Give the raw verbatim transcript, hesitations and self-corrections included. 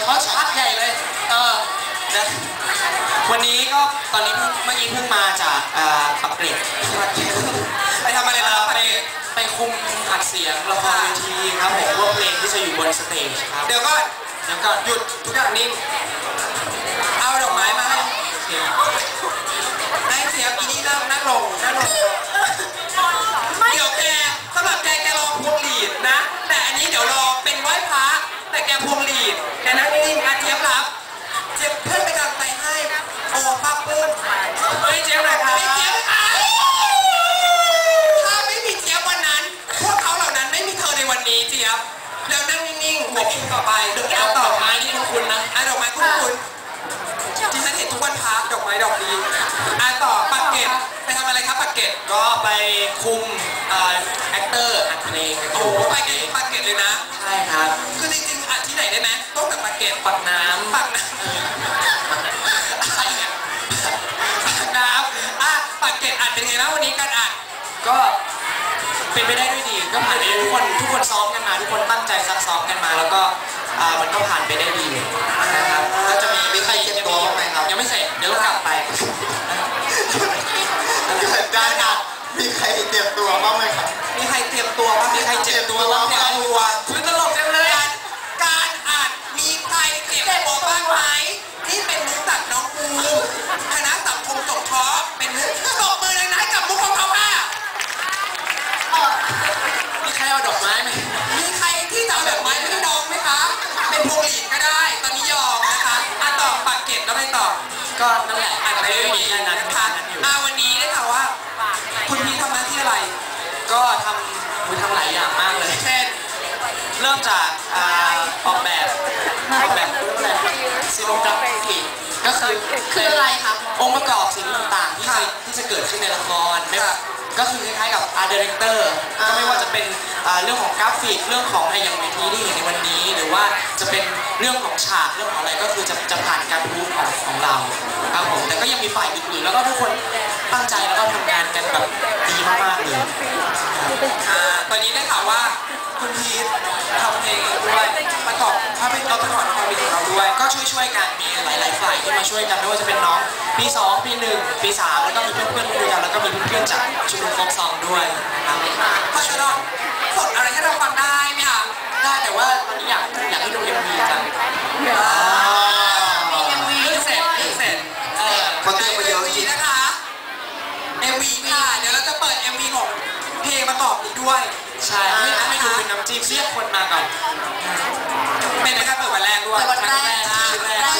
เขาชักใหญ่เลยเออนะวันนี้ก็ตอนนี้เมื่อกี้เพิ่งมาจากปักเกร็ดไปทำอะไรมาไปไปคุมอัดเสียงละครเวทีครับผมพวกเพลงที่จะอยู่บนสเตจครับเดี๋ยวก็เดี๋ยวก็หยุดทุกอย่างนิ่งเอาดอกไม้มาให้ให้เสียงอีนี่นั่งนั่งลงนั่งลงเดี๋ยวแกสำหรับแกแกลองพวงหลีดนะแต่อันนี้เดี๋ยวรอเป็นไหว้พระแต่แกพวงหลีดแกนั่งนิ่งๆอาเจี๊ยบรับเจี๊ยบเพื่อนไปกำลังใจให้โอ้ป้าปุ้มเฮ้ยเจี๊ยบหน่อยครับเจี๊ยบถ้าไม่มีเจี๊ยบวันนั้นพวกเขาเหล่านั้นไม่มีเธอในวันนี้เจี๊ยบแล้วนั่งนิ่งๆหัวพิงต่อไปเดี๋ยวเอาดอกไม้ที่คุณนะอ่ะดอกไม้คุณคุณที่ฉันเห็นทุกวันพักดอกไม้ดอกดีอ่ะต่อปักเก็ตไปทำอะไรครับปักเก็ตก็ไปคุมอ่าแอคเตอร์อัดเพลงโอ้ไปเก็ตปักเก็ตเลยนะใช่ครับคือจริงๆอัดที่ไหนได้ไหมต้องแต่ปักเก็ตปักน้ำปักน้ำอะไรเนี่ยปักน้ำอ่ะปักเก็ตอัดเป็นไงบ้างวันนี้การอัดก็เป็นไปได้ด้วยดีก็ผ่านไปทุกคนทุกคนซ้อมกันมาทุกคนตั้งใจซักซ้อมกันมาแล้วก็มันก็ผ่านไปได้ดีนะครับก็จะมีมีใครเตรียมตัวไหมครับยังไม่เสร็จเดี๋ยวกลับไปเกิดการอัดมีใครเตรียมตัวบ้างไหมครับมีใครเตรียมตัวบ้างมีใครเตรียมตัวบ้างเตรียมตัวคุณตลกจังเลยการอัดมีใครเตรียมตัวบ้างไหมนี่เป็นมุกจากน้องภูคณะสังคมสงเคราะห์เป็นมุกตบมือเลยนะกับมุกของเขาค่ะมีใครเอาดอกไม้ไหมมีใครที่จะเอาดอกไม้ให้น้องไหมคะเป็นพวงหลีดก็ได้ตอนนี้ยอมนะคะอ่ะต่อปากเก็บแล้วไปต่อก็นั่นแหละอาจจะไม่ได้มีแค่นั้นนะคะอ่ะวันนี้ได้ข่าวว่าคุณพี่ทำหน้าที่อะไรก็ทำคุณทำหลายอย่างมากเลยเช่นเริ่มจากออกแบบออกแบบอะไรซีโนกราฟิกก็คือคืออะไรครับองค์ประกอบสิ่งต่างๆที่ที่จะเกิดขึ้นในละครไม่ว่าก็คือคล้ายๆกับ Art Director ก็ไม่ว่าจะเป็นเรื่องของกราฟิกเรื่องของอย่างเวทีที่เห็นในวันนี้หรือว่าจะเป็นเรื่องของฉากเรื่องของอะไรก็คือจะจะผ่านการพูดของของเราครับผมแต่ก็ยังมีฝ่ายอื่นๆแล้วก็ทุกคนตั้งใจแล้วก็ทำงานกันแบบดีมากๆเลยตอนนี้ได้ข่าวว่าคุณพีททำเพลงด้วยประกอบภาพยนตร์ประกอบความเป็นของเราด้วยก็ช่วยๆกันมีหลายๆฝ่ายที่มาช่วยกันไม่ว่าจะเป็นน้องปีสองปีหนึ่งปีสามแล้วก็มีเพื่อนๆด้วยกันแล้วก็มีเพื่อนๆจากชุมนุมโฟกซองด้วยนะครับเพราะฉะนั้นสดอะไรให้เราฟังได้ไหมคะได้แต่ว่าตอนนี้อยากอยากให้ดู เอ็ม วี จังมี เอ็ม วี เสร็จเสร็จเออคนเตรียมไปเยอะจริงนะคะ เอ็ม วี ค่ะเดี๋ยวเราจะเปิด เอ็ม วี ของเพลงประกอบนี้ด้วยใช่ให้ให้ดูเป็นน้ำจิ้มเรียกคนมาก่อนเป็นนะครับเปิดวันแรกด้วยวันแรกแรก